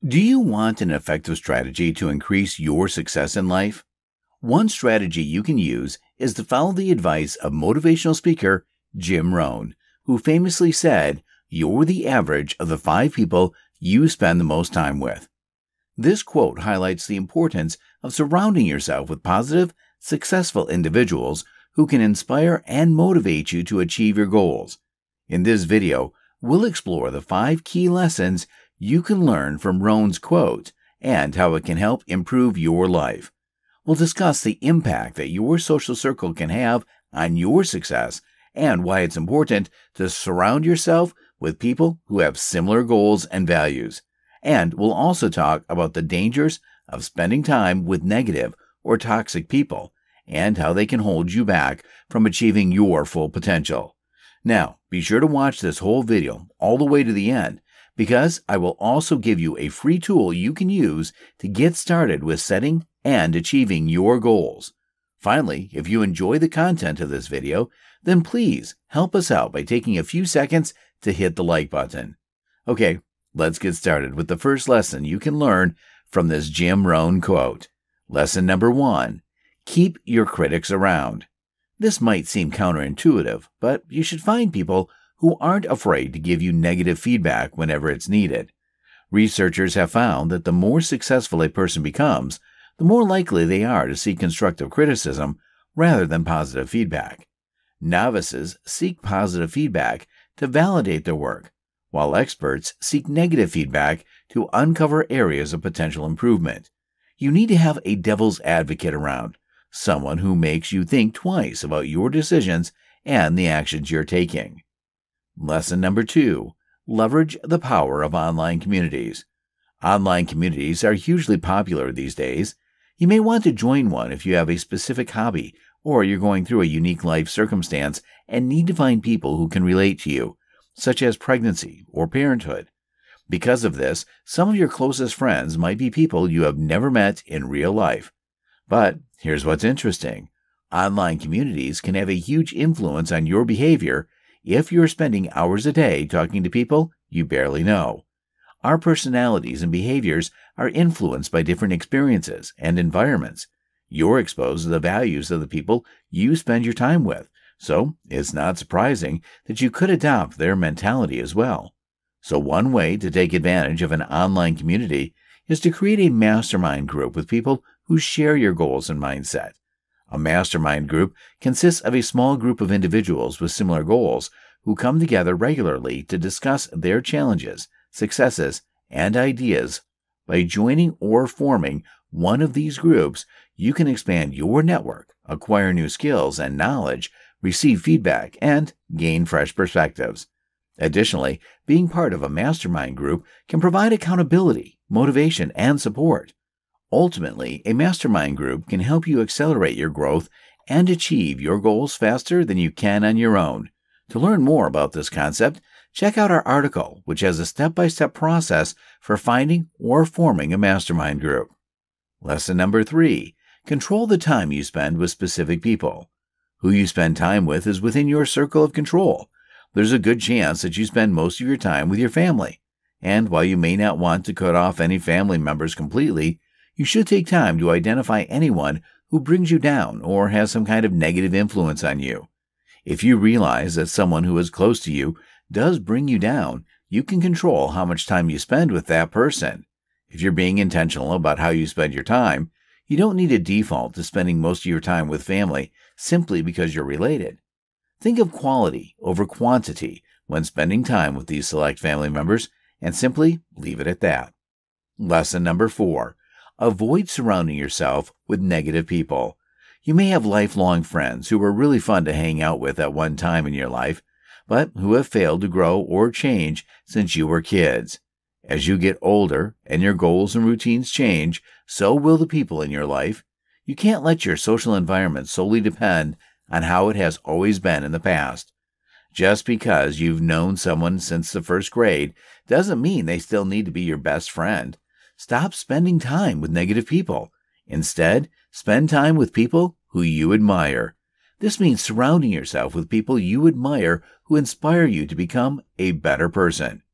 Do you want an effective strategy to increase your success in life? One strategy you can use is to follow the advice of motivational speaker Jim Rohn, who famously said, "You're the average of the 5 people you spend the most time with." This quote highlights the importance of surrounding yourself with positive, successful individuals who can inspire and motivate you to achieve your goals. In this video, we'll explore the 5 key lessons you can learn from Rohn's quote and how it can help improve your life. We'll discuss the impact that your social circle can have on your success and why it's important to surround yourself with people who have similar goals and values. And we'll also talk about the dangers of spending time with negative or toxic people and how they can hold you back from achieving your full potential. Now, be sure to watch this whole video all the way to the end, because I will also give you a free tool you can use to get started with setting and achieving your goals. Finally, if you enjoy the content of this video, then please help us out by taking a few seconds to hit the like button. Okay, let's get started with the first lesson you can learn from this Jim Rohn quote. Lesson number 1, keep your critics around. This might seem counterintuitive, but you should find people who aren't afraid to give you negative feedback whenever it's needed. Researchers have found that the more successful a person becomes, the more likely they are to seek constructive criticism rather than positive feedback. Novices seek positive feedback to validate their work, while experts seek negative feedback to uncover areas of potential improvement. You need to have a devil's advocate around, someone who makes you think twice about your decisions and the actions you're taking. Lesson number 2, leverage the power of online communities. Online communities are hugely popular these days. You may want to join one if you have a specific hobby or you're going through a unique life circumstance and need to find people who can relate to you, such as pregnancy or parenthood. Because of this, some of your closest friends might be people you have never met in real life. But here's what's interesting. Online communities can have a huge influence on your behavior if you're spending hours a day talking to people you barely know. Our personalities and behaviors are influenced by different experiences and environments. You're exposed to the values of the people you spend your time with, so it's not surprising that you could adopt their mentality as well. So one way to take advantage of an online community is to create a mastermind group with people who share your goals and mindset. A mastermind group consists of a small group of individuals with similar goals who come together regularly to discuss their challenges, successes, and ideas. By joining or forming one of these groups, you can expand your network, acquire new skills and knowledge, receive feedback, and gain fresh perspectives. Additionally, being part of a mastermind group can provide accountability, motivation, and support. Ultimately, a mastermind group can help you accelerate your growth and achieve your goals faster than you can on your own. To learn more about this concept, check out our article, which has a step-by-step process for finding or forming a mastermind group. Lesson number 3, control the time you spend with specific people. Who you spend time with is within your circle of control. There's a good chance that you spend most of your time with your family. And while you may not want to cut off any family members completely, you should take time to identify anyone who brings you down or has some kind of negative influence on you. If you realize that someone who is close to you does bring you down, you can control how much time you spend with that person. If you're being intentional about how you spend your time, you don't need to default to spending most of your time with family simply because you're related. Think of quality over quantity when spending time with these select family members and simply leave it at that. Lesson number 4. Avoid surrounding yourself with negative people. You may have lifelong friends who were really fun to hang out with at one time in your life, but who have failed to grow or change since you were kids. As you get older and your goals and routines change, so will the people in your life. You can't let your social environment solely depend on how it has always been in the past. Just because you've known someone since the first grade doesn't mean they still need to be your best friend. Stop spending time with negative people. Instead, spend time with people who you admire. This means surrounding yourself with people you admire who inspire you to become a better person.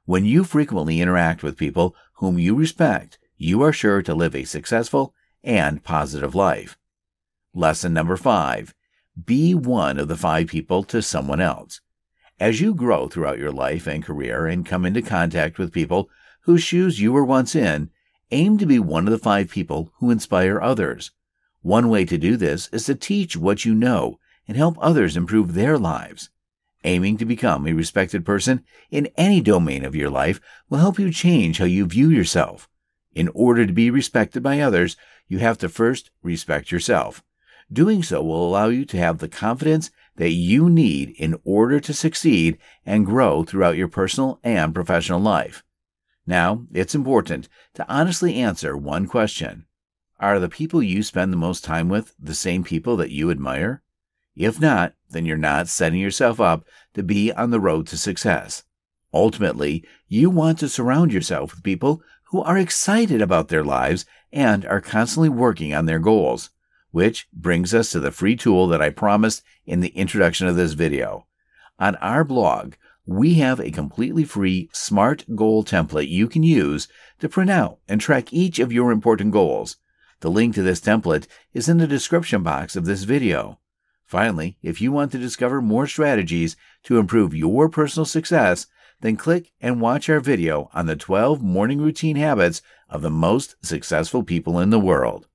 When you frequently interact with people whom you respect, you are sure to live a successful and positive life. Lesson number 5. Be one of the 5 people to someone else. As you grow throughout your life and career and come into contact with people whose shoes you were once in, aim to be one of the 5 people who inspire others. One way to do this is to teach what you know and help others improve their lives. Aiming to become a respected person in any domain of your life will help you change how you view yourself. In order to be respected by others, you have to first respect yourself. Doing so will allow you to have the confidence that you need in order to succeed and grow throughout your personal and professional life. Now, it's important to honestly answer one question. Are the people you spend the most time with the same people that you admire? If not, then you're not setting yourself up to be on the road to success. Ultimately, you want to surround yourself with people who are excited about their lives and are constantly working on their goals, which brings us to the free tool that I promised in the introduction of this video. On our blog, we have a completely free SMART goal template you can use to print out and track each of your important goals. The link to this template is in the description box of this video. Finally, if you want to discover more strategies to improve your personal success, then click and watch our video on the 12 morning routine habits of the most successful people in the world.